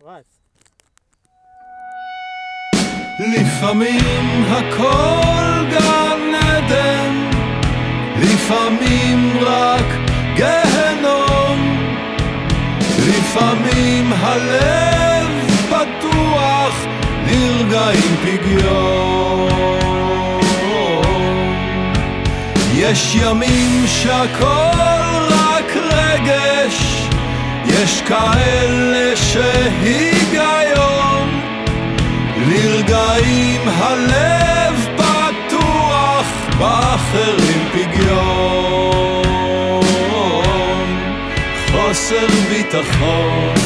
פרס. לפעמים הכל גן עדן, לפעמים רק גהנום, לפעמים הלב פתוח לרגעים פגיון. יש ימים שהכל רק רגש, יש כאלה שהיגיון, לרגעים הלב פתוח, באחרים פגיון, חוסר ביטחון.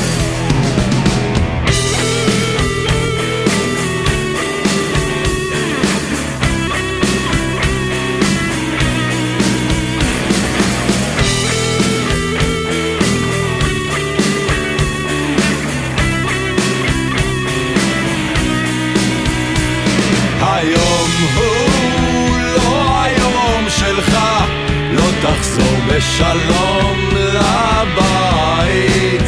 היום הוא לא היום שלך, לא תחזור בשלום לבית.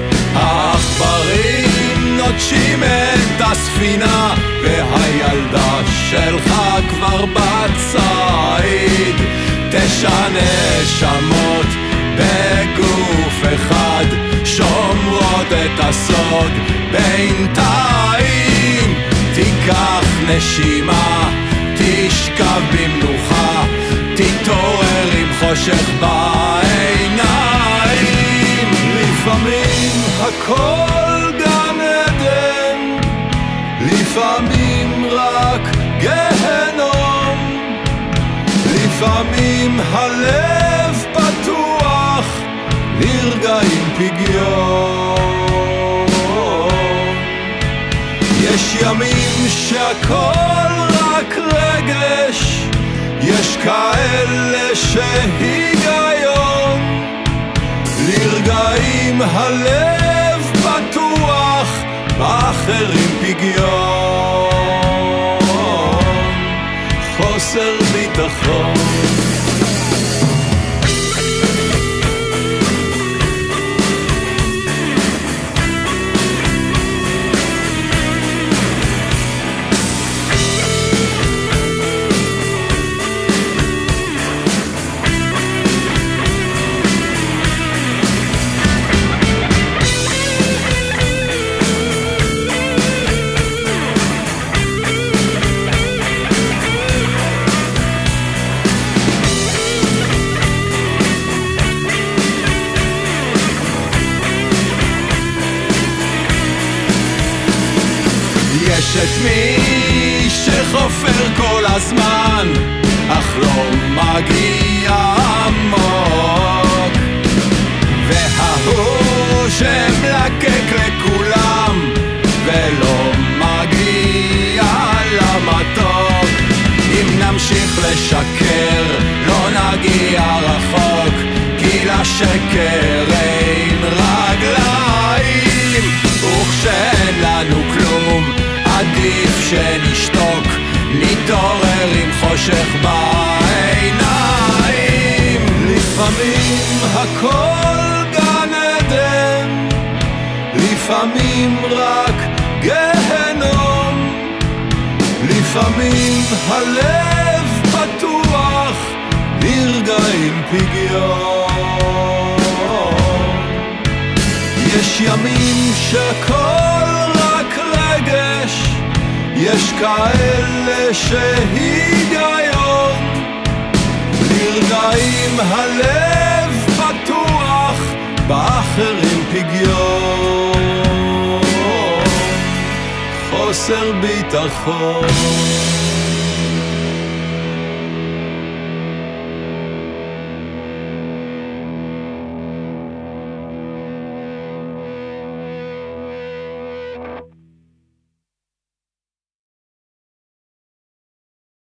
העכברים נוטשים את הספינה, והילדה שלך כבר בצעיד. 9 נשמות בגוף אחד, שומרות את הסוד בינתיים. תיקח נשימה, תשכב במנוחה, תתעורר עם חושך בעיניים. לפעמים הכל גן עדן, לפעמים רק גהנום, לפעמים הלב פתוח לרגעים פגיון. יש ימים שהכל רק רגש, יש כאלה שהיגיון, לרגעים הלב פתוח, באחרים פגיון, חוסר ביטחון. יש את מי שחופר כל הזמן, אך לא מגיע עמוק, וההוא שמלקק לכולם ולא מגיע למתוק. אם נמשיך לשקר לא נגיע רחוק, כי לשקר אין רגליים, וכשאין לנו כלום עדיף שנשתוק, נתעורר עם חושך בעיניים. לפעמים הכל גן עדן, לפעמים רק גהנום, לפעמים הלב פתוח לרגעים פגיון. יש ימים שהכל רק רגש, יש כאלה שהיגיון, לרגעים הלב פתוח, באחרים פגיון, חוסר ביטחון.